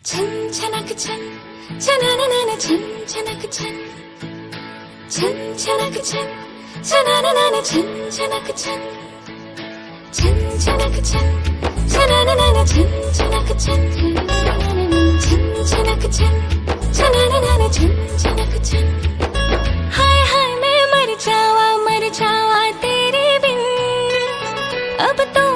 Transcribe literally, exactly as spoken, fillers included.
छन छनक छन छनननन छन छनक छन छन छनक छन छनननन छन छनक छन छन छनक छन छनननन छन छनक छन छन छनक छन छनननन छन छनक छन। हाय हाय मैं मर जावा मर जावा तेरे बिन, अब तो